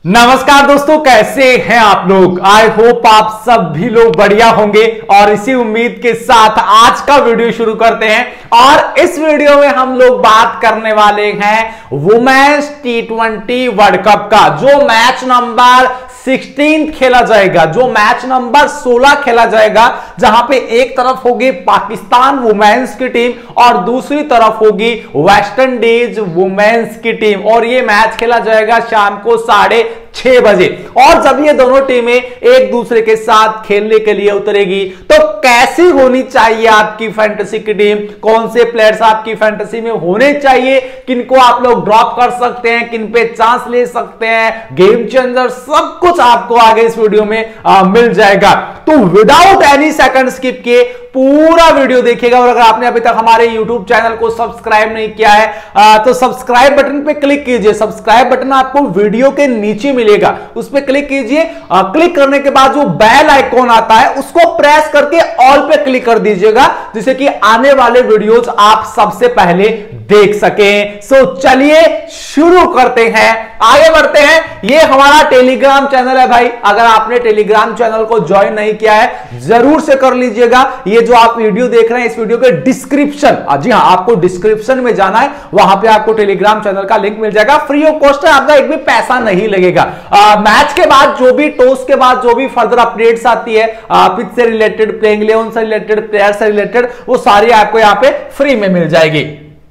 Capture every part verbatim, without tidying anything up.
नमस्कार दोस्तों, कैसे हैं आप लोग। आई होप आप सब भी लोग बढ़िया होंगे और इसी उम्मीद के साथ आज का वीडियो शुरू करते हैं। और इस वीडियो में हम लोग बात करने वाले हैं women's T twenty world cup का, जो मैच नंबर सोलह खेला जाएगा, जो मैच नंबर सोलह खेला जाएगा, जहां पे एक तरफ होगी पाकिस्तान वुमेन्स की टीम और दूसरी तरफ होगी वेस्ट इंडीज वुमेन्स की टीम। और ये मैच खेला जाएगा शाम को साढ़े छह बजे। और जब ये दोनों टीमें एक दूसरे के साथ खेलने के लिए उतरेगी तो कैसी होनी चाहिए आपकी फैंटेसी की टीम, कौन से प्लेयर्स आपकी फैंटेसी में होने चाहिए, किनको आप लोग ड्रॉप कर सकते हैं, किन पे चांस ले सकते हैं, गेम चेंजर, सब कुछ आपको आगे इस वीडियो में आ, मिल जाएगा। तो विदाउट एनी सेकंड स्किप किए पूरा वीडियो देखिएगा। और अगर आपने अभी तक हमारे यूट्यूब चैनल को सब्सक्राइब नहीं किया है आ, तो सब्सक्राइब बटन पे क्लिक कीजिए। सब्सक्राइब बटन आपको वीडियो के नीचे मिलेगा, उस पर क्लिक कीजिए। क्लिक करने के बाद जो बेल आइकॉन आता है उसको प्रेस करके ऑल पे क्लिक कर दीजिएगा, जिससे कि आने वाले वीडियोस आप सबसे पहले देख सकें। सो चलिए शुरू करते हैं, आगे बढ़ते हैं। ये हमारा टेलीग्राम चैनल है भाई, अगर आपने टेलीग्राम चैनल को ज्वाइन नहीं किया है जरूर से कर लीजिएगा। ये जो आप वीडियो देख रहे हैं इस वीडियो के डिस्क्रिप्शन, जी हाँ, आपको डिस्क्रिप्शन में जाना है, वहां पे आपको टेलीग्राम चैनल का लिंक मिल जाएगा। फ्री ऑफ कॉस्ट है, आपका एक भी पैसा नहीं लगेगा। आ, मैच के बाद जो भी टॉस के बाद जो भी फर्दर अपडेट्स आती है पिच से रिलेटेड, प्लेइंग इलेवन से रिलेटेड, प्लेयर से रिलेटेड, वो सारी आपको यहाँ पे फ्री में मिल जाएगी।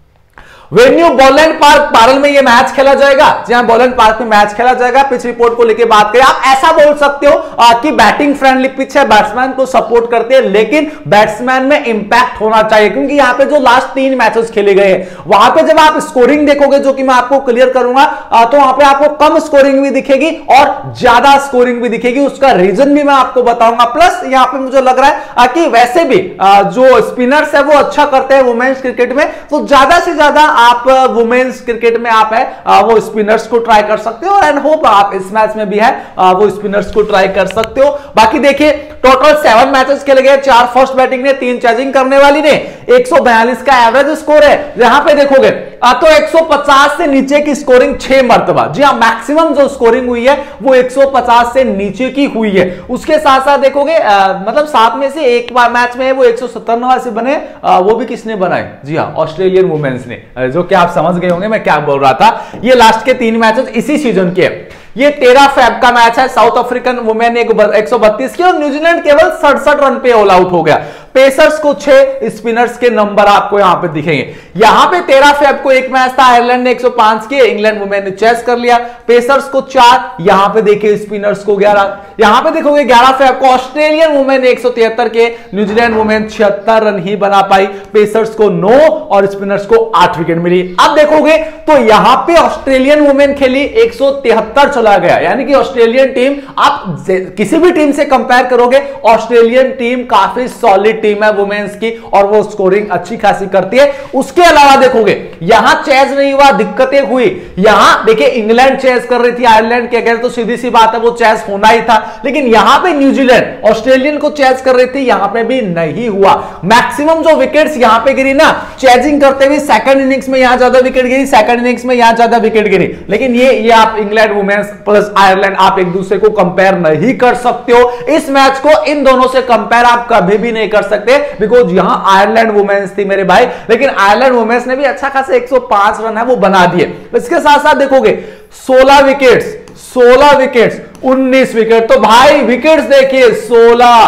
वेन्यू बॉलैंड पार्क पारल में ये मैच खेला जाएगा, जहां बॉलैंड पार्क में मैच खेला जाएगा। पिच रिपोर्ट को लेकर बात करें, आप ऐसा बोल सकते हो आ, कि बैटिंग फ्रेंडली पिच है, बैट्समैन को सपोर्ट करते हैं, लेकिन बैट्समैन में इंपैक्ट होना चाहिए, क्योंकि यहां पे जो लास्ट तीन मैचेस खेले गए हैं वहां पे जब आप स्कोरिंग देखोगे, जो कि मैं आपको क्लियर करूंगा, आ, तो वहां पे आपको कम स्कोरिंग भी दिखेगी और ज्यादा स्कोरिंग भी दिखेगी। उसका रीजन भी मैं आपको बताऊंगा। प्लस यहां पे मुझे लग रहा है आ, कि वैसे भी आ, जो स्पिनर्स है वो अच्छा करते हैं वुमेन्स क्रिकेट में, तो ज्यादा से ज्यादा आप वुमेन्स क्रिकेट में आप है वो स्पिनर्स को ट्राई कर सकते हो। एंड होप आप इस मैच में भी है वो स्पिनर्स को ट्राई कर सकते हो। बाकी देखिए टोटल सेवन मैचेस खेले गए, चार फर्स्ट बैटिंग ने, तीन चेजिंग करने वाली ने, एक सौ बयालीस का एवरेज स्कोर है। यहां पे देखोगे तो एक सौ पचास से नीचे की स्कोरिंग छह मरतबा, जी हां, मैक्सिमम जो स्कोरिंग हुई है वो एक सौ पचास से नीचे की हुई है। उसके साथ साथ देखोगे आ, मतलब सात में से एक बार मैच में है वो एक सौ सत्तर नवासी बने, आ, वो भी किसने बनाए, जी हां, ऑस्ट्रेलियन वुमेन्स ने, जो कि आप समझ गए होंगे मैं क्या बोल रहा था। ये लास्ट के तीन मैचेस इसी सीजन के। ये तेरह फेब का मैच है, साउथ अफ्रीकन वुमेन ने एक सौ बत्तीस की और न्यूजीलैंड केवल सड़सठ रन पे ऑल आउट हो गया। पेसर्स को छह, स्पिनर्स के नंबर आपको यहां पे दिखेंगे। यहां पे तेरह फेब को एक मैच था, आयरलैंड ने एक सौ पांच के, इंग्लैंड वुमेन ने चेस कर लिया। पेसर्स को चार, यहां पे देखिए स्पिनर्स को ग्यारह। यहां पे देखोगे ग्यारह फेब को ऑस्ट्रेलियन वुमेन ने एक सौ तिहत्तर के, न्यूजीलैंड वुमेन छिहत्तर रन ही बना पाई, पेसर्स को नौ और स्पिनर्स को आठ विकेट मिली। अब देखोगे तो यहां पे ऑस्ट्रेलियन वुमेन खेली, एक सौ तिहत्तर चला गया, यानी कि ऑस्ट्रेलियन टीम, आप किसी भी टीम से कंपेयर करोगे ऑस्ट्रेलियन टीम काफी सॉलिड टीम है वुमेन्स की और वो स्कोरिंग अच्छी खासी करती है। उसके अलावा देखोगे यहां चेज नहीं हुआ, दिक्कतें हुई। यहां देखिए इंग्लैंड चेज कर रही थी आयरलैंड के अगेंस्ट, तो सीधी सी बात है वो चेज होना ही था, लेकिन यहां पे न्यूजीलैंड ऑस्ट्रेलियन को चेज कर रही थी, यहां पे भी नहीं हुआ। मैक्सिमम जो विकेट्स यहां पे गिरी ना चेजिंग करते हुए, सेकंड इनिंग्स में यहां ज्यादा विकेट गिरी, सेकंड इनिंग्स में यहां ज्यादा विकेट गिरी, लेकिन ये ये आप इंग्लैंड वुमेन्स प्लस आयरलैंड आप एक दूसरे को कंपेयर नहीं कर सकते हो। इस मैच को इन दोनों से कंपेयर आप कभी भी नहीं कर सकते, बिकॉज यहां आयरलैंड वुमेन्स थी मेरे भाई, लेकिन आयरलैंड वुमेन्स ने भी अच्छा खासा एक सौ पांच रन है वो बना दिए। इसके साथ साथ देखोगे सोलह विकेट्स, सोलह विकेट्स, उन्नीस विकेट, तो भाई विकेट्स देखिए सोलह,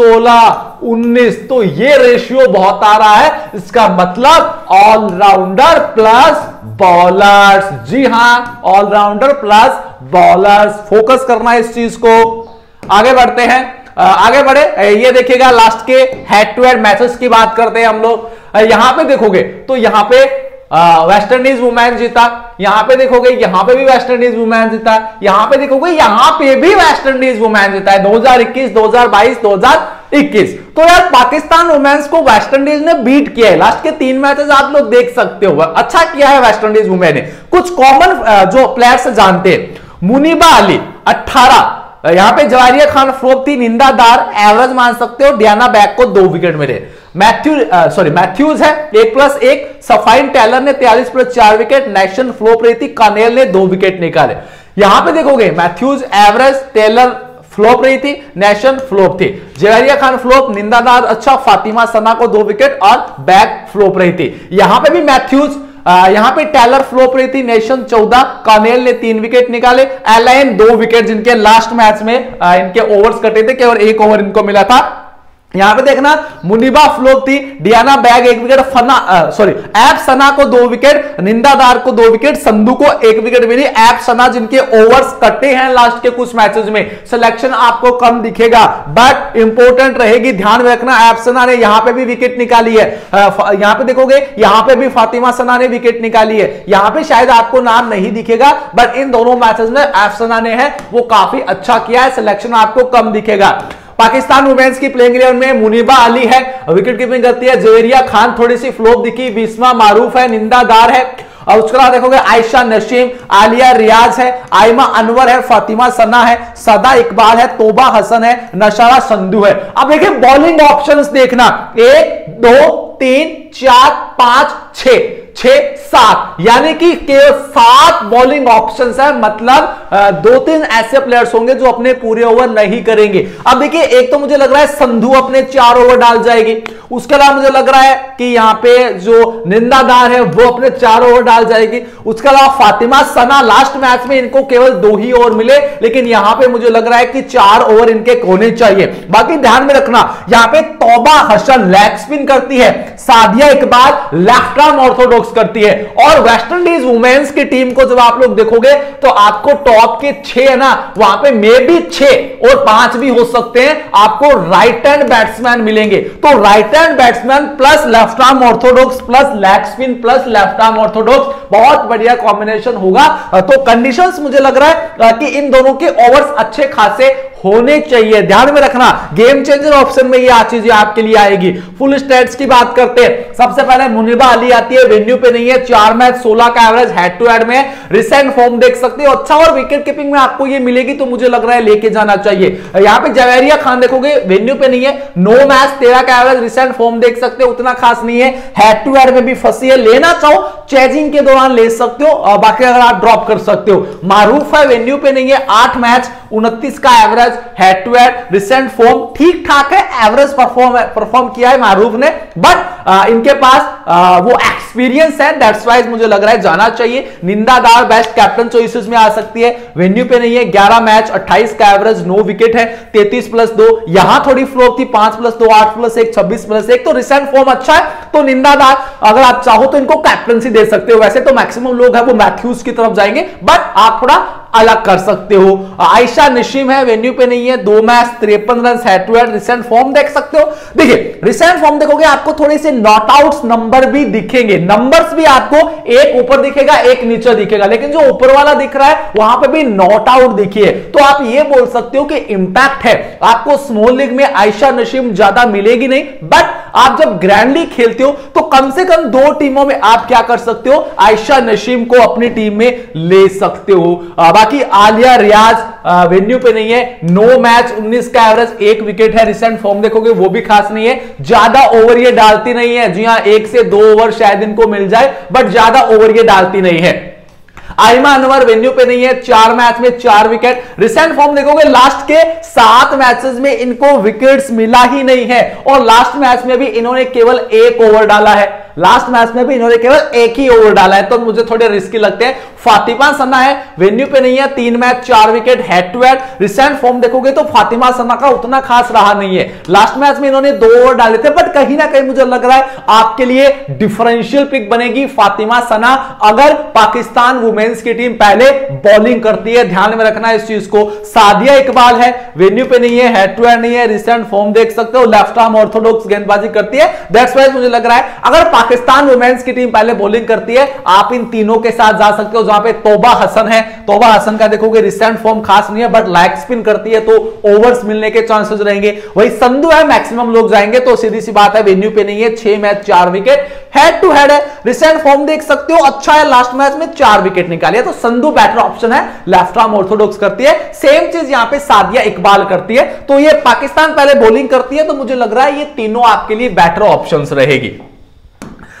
सोलह, उन्नीस, तो ये रेशियो बहुत आ रहा है। इसका मतलब ऑलराउंडर प्लस बॉलर्स, जी हां, ऑलराउंडर प्लस बॉलर्स, फोकस करना है इस चीज को। आगे बढ़ते हैं, आगे बढ़े, ये देखिएगा लास्ट के हेड टू हेड मैचेस की बात करते हैं हम लोग। यहां पे देखोगे तो यहां पे वेस्ट इंडीज वुमेन जीता, यहां पे देखोगे यहां पे भी वेस्ट इंडीज वुमेन जीता, यहां पे देखोगे यहां पे भी वेस्ट इंडीज वुमेन जीता है दो हज़ार इक्कीस, दो हज़ार बाईस, दो हज़ार इक्कीस। तो यार पाकिस्तान वुमेन्स को वेस्ट इंडीज ने बीट किया है। लास्ट के तीन मैचेस आप लोग देख सकते हो, अच्छा किया है वेस्ट इंडीज वुमेन ने। कुछ कॉमन जो प्लेयर्स जानते हैं, मुनीबा अली अठारह, यहां पे जवारिया खान फ्लोप थी, निंदादार, एवरेज मान सकते हो। डियाना बैग को दो विकेट मिले। मैथ्यू सॉरी मैथ्यूज है एक प्लस एक, सफाइन टेलर ने तैंतालीस प्लस चार विकेट, नेशन फ्लोप रही थी, कानेल ने दो विकेट निकाले। यहां पे देखोगे मैथ्यूज एवरेज, टेलर फ्लॉप रही थी, नेशन फ्लॉप थी, जवेरिया खान फ्लॉप, निंदादार अच्छा, फातिमा सना को दो विकेट और बैक फ्लॉप रही थी। यहां पे भी मैथ्यूज, यहां पे टेलर फ्लॉप रही थी, नेशन चौदह, कॉर्नेल ने तीन विकेट निकाले, एलाइन दो विकेट जिनके लास्ट मैच में इनके ओवर्स कटे थे, केवल एक ओवर इनको मिला था। यहां पे देखना मुनीबा फ्लॉप थी, डियाना बैग एक विकेट, फना सॉरी ऐप सना को दो विकेट, निंदादार को दो विकेट, संधू को एक विकेट मिली। ऐप सना जिनके ओवर्स कटे हैं लास्ट के कुछ मैचेस में, सिलेक्शन आपको कम दिखेगा बट इंपॉर्टेंट रहेगी, ध्यान में रखना। ऐप सना ने यहां पे भी विकेट निकाली है, यहां पे देखोगे यहां पे भी फातिमा सना ने विकेट निकाली है। यहां पे शायद आपको नाम नहीं दिखेगा बट इन दोनों मैचेस में ऐप सना ने है वो काफी अच्छा किया है, सिलेक्शन आपको कम दिखेगा। पाकिस्तान वुमेन्स की प्लेइंग इलेवन में मुनीबा अली है, विकेट कीपिंग करती है, जवेरिया खान थोड़ी सी फ्लॉप दिखी, बिस्मा मारूफ है, निंदादार है, और उसके बाद देखोगे आयशा नशीम, आलिया रियाज है, आयमा अनवर है, फातिमा सना है, सदा इकबाल है, तोबा हसन है, नशारा संधू है। अब देखिए बॉलिंग ऑप्शंस देखना, एक दो तीन चार पांच छह छह सात, यानी कि केवल सात बॉलिंग ऑप्शंस है, मतलब दो तीन ऐसे प्लेयर्स होंगे जो अपने पूरे ओवर नहीं करेंगे। अब देखिए एक तो मुझे लग रहा है संधू अपने चार ओवर डाल जाएगी, उसके अलावा मुझे लग रहा है कि यहां पे जो निंदादार है वो अपने चार ओवर डाल जाएगी, उसके अलावा फातिमा सना लास्ट मैच में इनको केवल दो ही ओवर मिले, लेकिन यहां पे मुझे लग रहा है कि चार ओवर इनके होने चाहिए। बाकी ध्यान में रखना यहां पे तौबा हसन लेग स्पिन करती है, Sadia Iqbal left arm orthodox करती है, और वेस्ट इंडीज वुमेन्स की टीम को जब आप लोग देखोगे तो आपको टॉप के छह है ना, वहां पे मे भी छह और पांच भी हो सकते हैं, आपको राइट हैंड बैट्समैन मिलेंगे। तो right hand batsman plus left arm orthodox plus leg spin plus left arm orthodox, बहुत बढ़िया कॉम्बिनेशन होगा। तो कंडीशंस मुझे लग रहा है कि इन दोनों के ओवर्स अच्छे खासे होने चाहिए, ध्यान में रखना। गेम चेंजर ऑप्शन में ये चीजें आपके लिए आएगी। फुल स्टैट्स की बात करते हैं, सबसे पहले मुनीबा अली आती है, वेन्यू पे नहीं है, चार मैच सोलह का एवरेज हेड टू हेड में, रिसेंट फॉर्म देख सकते हो अच्छा, और विकेट कीपिंग में आपको ये मिलेगी तो मुझे लग रहा है लेके जाना चाहिए। यहां पे जवेरिया खान देखोगे वेन्यू पे नहीं है, नौ मैच तेरह का एवरेज, रिसेंट फॉर्म देख सकते हो उतना खास नहीं है, हेड टू हेड में भी फंसी है, लेना चाहो चेजिंग के दौरान ले सकते हो, और बाकी अगर आप ड्रॉप कर सकते हो। मारूफ है, वेन्यू पे नहीं है, आठ मैच उनतीस का average, head to head, recent form ठीक ठाक है, एवरेज परफॉर्म परफॉर्म किया है मारूफ ने, बट आ, इनके पास आ, वो एक्सपीरियंस है, दैट्स वाइज मुझे लग रहा है जाना चाहिए। निंदादार बेस्ट कैप्टन चॉइसेस में आ सकती है, वेन्यू पे नहीं है, ग्यारह मैच अट्ठाईस का एवरेज, नौ विकेट है, तैंतीस प्लस दो, यहां थोड़ी फ्लॉप थी, पांच प्लस दो आठ प्लस एक छब्बीस प्लस एक, तो रिसेंट फॉर्म अच्छा है, तो निंदादार अगर आप चाहो तो इनको कैप्टनसी दे सकते हो। वैसे तो मैक्सिमम लोग है वो मैथ्यूज की तरफ जाएंगे, बट आप थोड़ा अलग कर सकते हो। आयशा नशीम है, वेन्यू पे नहीं है, दो मैच तिरपन run, head to head, recent form देख सकते हो। देखिए रिसेंट फॉर्म देखोगे आपको थोड़े से नॉट आउट्स नंबर भी दिखेंगे, नंबर्स भी आपको एक ऊपर दिखेगा एक नीचे दिखेगा, लेकिन जो ऊपर वाला दिख रहा है वहां पे भी नॉट आउट दिखिए, तो आप ये बोल सकते हो कि इंपैक्ट है। आपको स्मॉल लीग में आयशा नशीम ज्यादा मिलेगी नहीं, बट आप जब ग्रैंड लीग खेलते हो तो कम से कम दो टीमों में आप क्या कर सकते हो, आयशा नशीम को अपनी टीम में ले सकते हो। बाकी आलिया रियाज वेन्यू पे नहीं है, नौ मैच उन्नीस का एवरेज, एक विकेट है, रिसेंट फॉर्म देखोगे वो भी खास नहीं है, ज्यादा ओवर ये डालती नहीं है, जी हां एक से दो ओवर शायद इनको मिल जाए, बट ज्यादा ओवर ये डालती नहीं है। आयमा अनवर वेन्यू पे नहीं है, चार मैच में चार विकेट, रिसेंट फॉर्म देखोगे लास्ट के सात मैचेस में इनको विकेट्स मिला ही नहीं है, और लास्ट मैच में भी इन्होंने केवल एक ओवर डाला है, लास्ट मैच में भी इन्होंने केवल एक ही ओवर डाला है, तो मुझे थोड़े रिस्की लगते हैं। फातिमा सना है, वेन्यू पे नहीं है, तीन मैच चार wicket, head to head, recent form देखोगे तो फातिमा सना का उतना खास रहा नहीं है, लास्ट मैच में इन्होंने दो ओवर डाले थे, बट कहीं ना कहीं मुझे लग रहा है आपके लिए डिफरेंशियल पिक बनेगी फातिमा सना, अगर पाकिस्तान वुमेन्स की टीम पहले बॉलिंग करती है, ध्यान में रखना इस चीज को। सादिया इकबाल है, वेन्यू पे नहीं है, हेड टू हेड नहीं है, रिसेंट फॉर्म देख सकते हो, लेफ्ट आर्म ऑर्थोडॉक्स गेंदबाजी करती है, दैट्स व्हाई मुझे लग रहा है अगर पाकिस्तान वुमेन्स की टीम पहले बॉलिंग करती है आप इन तीनों के साथ जा सकते हो, जहां पे तौबा हसन है, तौबा हसन का देखोगे रिसेंट फॉर्म खास नहीं है, बट लेग स्पिन करती है तो ओवर्स मिलने के चांसेस रहेंगे। वही संधू है, मैक्सिमम लोग जाएंगे, तो सीधी सी बात है वेन्यू पे नहीं है, छह मैच चार विकेट, हेड टू हेड है, रिसेंट फॉर्म देख सकते हो अच्छा है, लास्ट मैच में चार विकेट निकाली, तो संधू बेटर ऑप्शन है, लेफ्ट आर्म ऑर्थोडॉक्स करती है। सेम चीज यहां पे सादिया इकबाल करती है, तो ये पाकिस्तान पहले बॉलिंग करती है, तो मुझे लग रहा है ये तीनों आपके लिए बेटर ऑप्शंस रहेगी।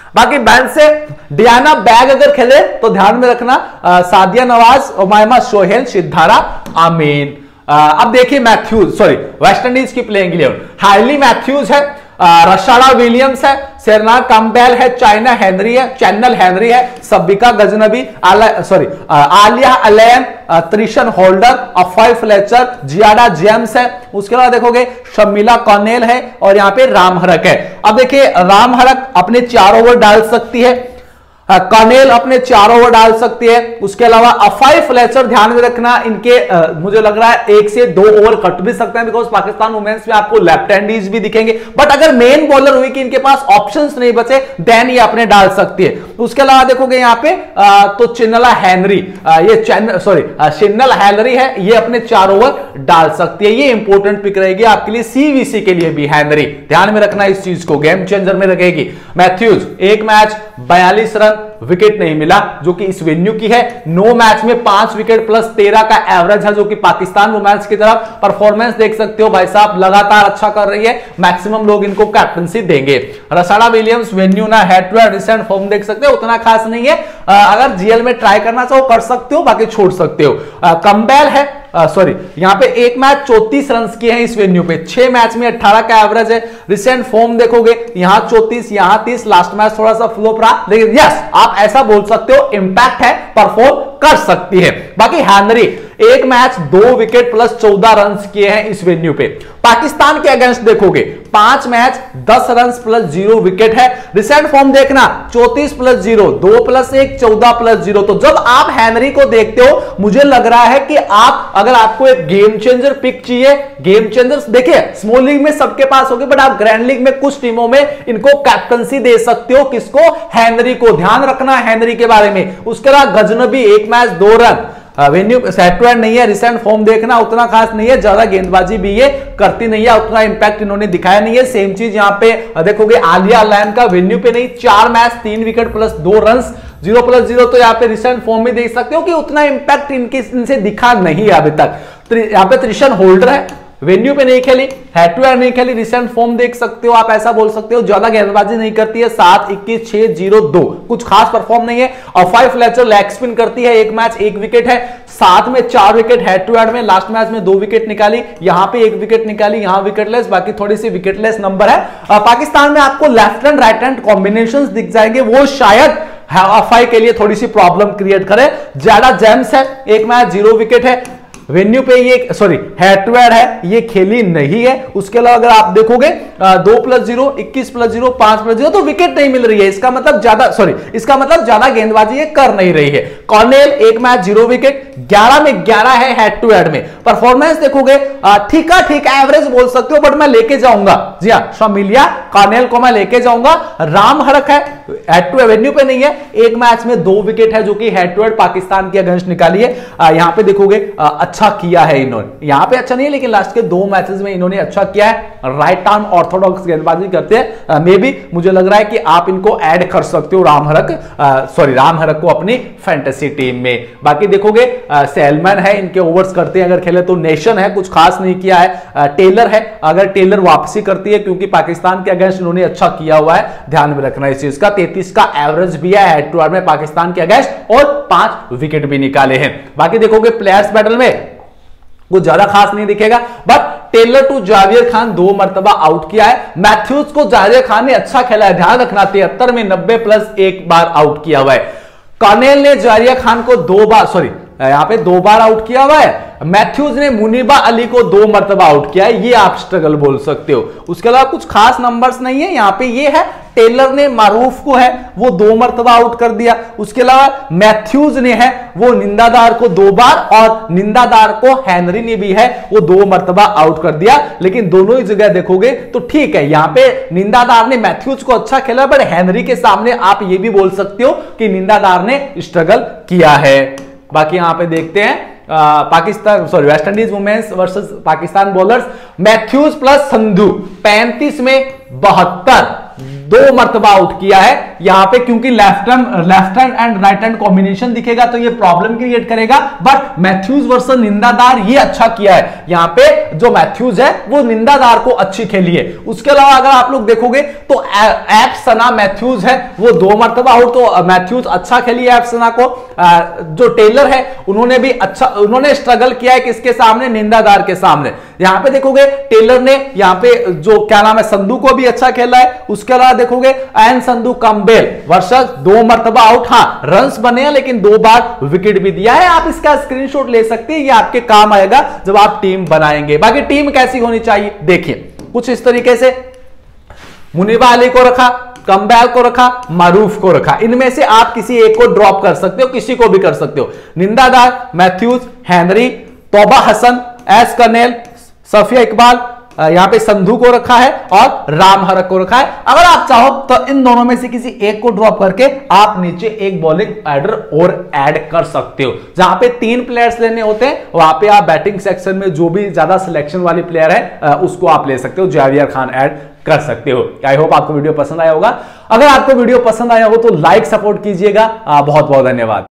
बाकी बेंच से डियाना बैग अगर खेले तो ध्यान में रखना आ, सादिया नवाज, उमायमा सोहेल, सिद्धारा अमीन। अब देखिए मैथ्यूज, सॉरी वेस्ट इंडीज की प्लेइंग इलेवन, हार्ली मैथ्यूज है, रशाड़ा विलियम्स है, सेरेना कैम्पबेल है, चाइना हेनरी है, चैनल हेनरी है, Shabika Gajnabi, sorry Aaliyah Alleyne, Trishan Holder, Afy Fletcher, Zaida James है। उसके बाद देखोगे शर्मिला कॉर्नेल है और यहां पे राम हरक है। अब देखिए राम हरक अपने चार ओवर डाल सकती है, कॉर्नेल अपने चार ओवर डाल सकती है। उसके अलावा अफाई फ्लेचर ध्यान में रखना, इनके आ, मुझे लग रहा है एक से दो ओवर कट भी सकते हैं, बिकॉज पाकिस्तान वुमेन्स में आपको लेफ्ट हैंडीज भी दिखेंगे, बट अगर मेन बॉलर हुई कि इनके पास ऑप्शंस नहीं बचे देन ये अपने डाल सकती है। उसके अलावा देखोगे यहां पे आ, तो चिन्नला हेनरी, आ, ये चैन सॉरी चिन्नल हेनरी है, ये अपने चार ओवर डाल सकती है। ये इंपॉर्टेंट पिक रहेगी आपके लिए, सीवीसी के लिए भी हेनरी, ध्यान में रखना इस चीज को, गेम चेंजर में रहेगी। मैथ्यूज एक मैच बयालीस रन, विकेट नहीं मिला जो कि इस वेन्यू की है। नौ मैच में पांच विकेट प्लस तेरह का एवरेज है, जो कि पाकिस्तान वुमेन्स की तरफ परफॉर्मेंस देख सकते हो भाई साहब, लगातार अच्छा कर रही है, मैक्सिमम लोग इनको कैप्टनसी देंगे। रसाड़ा विलियम्स वेन्यू ना head to head recent form देख सकते हो, उतना खास नहीं है, अगर जीएल में ट्राई करना चाहो कर सकते हो, बाकी छोड़ सकते हो। कैम्पबेल है, सॉरी यहां पे एक मैच चौंतीस रन किए हैं इस वेन्यू पे, छह मैच में अठारह का एवरेज है। रिसेंट फॉर्म देखोगे यहां चौंतीस, यहां तीस, लास्ट मैच थोड़ा सा फ्लॉप रहा, लेकिन यस आप ऐसा बोल सकते हो इम्पैक्ट है, परफॉर्म कर सकती है। बाकी हेनरी एक मैच दो विकेट प्लस चौदह रन किए हैं इस वेन्यू पे। पाकिस्तान के अगेंस्ट देखोगे पांच मैच दस रन प्लस जीरो विकेट है। रिसेंट फॉर्म देखना चौंतीस प्लस जीरो, दो प्लस एक, चौदह प्लस जीरो। तो जब आप हेनरी को देखते हो मुझे लग रहा है कि आप, अगर आपको एक गेम चेंजर पिक चाहिए, गेम चेंजर देखिए स्मॉल लीग में सबके पास होगी, बट आप ग्रैंड लीग में कुछ टीमों में इनको कैप्टनसी दे सकते हो। किसको? हेनरी को। ध्यान रखना हेनरी के बारे में। उसके बाद गजनबी एक मैच दो रन, वेन्यू सेटवेड नहीं है, रिसेंट फॉर्म देखना उतना खास नहीं है, ज्यादा गेंदबाजी भी ये करती नहीं है, उतना इंपैक्ट इन्होंने दिखाया नहीं है। सेम चीज यहां पे देखोगे आलिया अलैन का, वेन्यू पे नहीं, चार मैच तीन विकेट प्लस दो रन, जीरो प्लस जीरो। तो यहाँ पे रिसेंट फॉर्म में देख सकते हो कि उतना इंपैक्ट इनके इनसे दिखा नहीं है अभी तक। यहाँ पे त्रिशन होल्डर है, वेन्यू पे नहीं खेली, हेड टू हेड नहीं खेली, रिसेंट फॉर्म देख सकते हो, आप ऐसा बोल सकते हो, ज्यादा गेंदबाजी नहीं करती है, सात इक्कीस छह जीरो दो, कुछ खास परफॉर्म नहीं है। अफाई फ्लेचर लेग स्पिन करती है, एक मैच एक विकेट है, सात में चार विकेट हेड टू हेड में, लास्ट मैच में दो विकेट निकाली, यहां पे एक विकेट निकाली, यहां विकेटलेस, बाकी थोड़ी सी विकेटलेस नंबर है। पाकिस्तान में आपको left hand right hand combination दिख जाएंगे, वो शायद अफाई के लिए थोड़ी सी प्रॉब्लम क्रिएट करे। ज्यादा जेम्स है, एक मैच जीरो विकेट है, वेन्यू पे ये सॉरी हेड टू हेड है, ये खेली नहीं है। उसके अलावा अगर आप देखोगे दो प्लस जीरो, इक्कीस प्लस जीरो, पांच प्लस जीरो, तो विकेट नहीं मिल रही है, इसका मतलब ज्यादा सॉरी इसका मतलब ज्यादा गेंदबाजी ये कर नहीं रही है। कॉर्नेल एक मैच जीरो विकेट, ग्यारह में ग्यारह है हेड टू हेड में। परफॉर्मेंस देखोगे ठीक है, ठीक एवरेज बोल सकते हो, बट मैं लेके जाऊंगा, जी हाँ शर्मिला कॉर्नेल को मैं लेके जाऊंगा। राम हरक है, हेड टू वेन्यू पे नहीं है, एक मैच में दो विकेट है, जो कि हेड टू हेड पाकिस्तान के अगेंस्ट निकाली है। यहां पे देखोगे अच्छा किया है इन्होंने, यहां पे अच्छा नहीं है लेकिन लास्ट के दो मैचेस में इन्होंने अच्छा किया है। राइट आर्म ऑर्थोडॉक्स गेंदबाजी करते हैं, मे बी मुझे लग रहा है कि आप इनको ऐड कर सकते हो Ramharack, sorry Ramharack को अपनी फैंटेसी टीम में। बाकी देखोगे सेलमैन है, इनके ओवर्स करते हैं अगर खेले तो। नेशन है, कुछ खास नहीं किया है। टेलर है, अगर टेलर वापसी करती है क्योंकि पाकिस्तान के अगेंस्ट इन्होंने अच्छा किया हुआ है, ध्यान में रखना इस चीज का। तैंतीस का एवरेज भी है हेड टू हेड में पाकिस्तान के अगेंस्ट, और पांच विकेट भी निकाले हैं। बाकी देखोगे प्लेयर्स बैटल में कुछ ज्यादा खास नहीं दिखेगा, but Taylor to Javeria Khan दो मर्तबा आउट किया है। मैथ्यूज को जावियर खान ने अच्छा खेला है, ध्यान रखना, तिहत्तर में नब्बे प्लस एक बार आउट किया हुआ है। कॉर्नेल ने जावियर खान को दो बार सॉरी यहां पे दो बार आउट किया हुआ है। मैथ्यूज ने मुनीबा अली को दो मर्तबा आउट किया है, ये आप स्ट्रगल बोल सकते हो। उसके अलावा कुछ खास नंबर्स नहीं है यहां पे। ये है टेलर ने मारूफ को है वो दो मर्तबा आउट कर दिया। उसके अलावा मैथ्यूज ने है वो निंदादार को दो बार, और निंदादार को हेनरी ने भी है वो दो मर्तबा आउट कर दिया। लेकिन दोनों ही जगह देखोगे तो ठीक है, यहां पे निंदादार ने मैथ्यूज को अच्छा खेला, बट हेनरी के सामने आप ये भी बोल सकते हो कि निंदादार ने स्ट्रगल किया है। बाकी यहां पे देखते हैं आ, Pakistan sorry West Indies women's versus Pakistan bowlers. Matthews plus Sandhu पैंतीस में बहत्तर, दो मरतबा आउट किया है यहां पे, क्योंकि left hand left hand and right hand combination दिखेगा तो ये प्रॉब्लम क्रिएट करेगा। बट मैथ्यूज वर्सेस निंदादार ये अच्छा किया है, यहां पे जो मैथ्यूज है वो निंदादार को अच्छी खेली है। उसके अलावा अगर आप लोग देखोगे तो एफ सना मैथ्यूज है वो दो मरतबा आउट, तो मैथ्यूज अच्छा खेली है एफ सना को। जो टेलर है उन्होंने भी अच्छा, उन्होंने स्ट्रगल किया है किसके सामने, निंदादार के सामने। यहां पे देखोगे टेलर ने यहां पे जो क्या नाम है संधू को भी अच्छा खेला है। उसके अलावा देखोगे एन संधू कम्बेल वर्सेस दो मरतबा आउट, हाँ रन्स बने हैं लेकिन दो बार विकेट भी दिया है। आप इसका स्क्रीनशॉट ले सकते हैं, ये आपके काम आएगा जब आप टीम बनाएंगे। बाकी टीम कैसी होनी चाहिए देखिए कुछ इस तरीके से, मुनीबा अली को रखा, कम्बैल को रखा, मारूफ को रखा, इनमें से आप किसी एक को ड्रॉप कर सकते हो, किसी को भी कर सकते हो। निंदादार मैथ्यूज, हेनरी, तौबा हसन, एस कर्नेल, सफिया इकबाल, यहां पे संधू को रखा है और राम हरक को रखा है। अगर आप चाहो तो इन दोनों में से किसी एक को ड्रॉप करके आप नीचे एक बॉलिंग एडर और ऐड कर सकते हो। जहां पे तीन प्लेयर्स लेने होते हैं वहां पे आप बैटिंग सेक्शन में जो भी ज्यादा सिलेक्शन वाली प्लेयर है उसको आप ले सकते हो, जावियर खान ऐड कर सकते हो। आई होप आपको वीडियो पसंद आया होगा। अगर आपको वीडियो पसंद आया हो तो लाइक सपोर्ट कीजिएगा। बहुत बहुत धन्यवाद।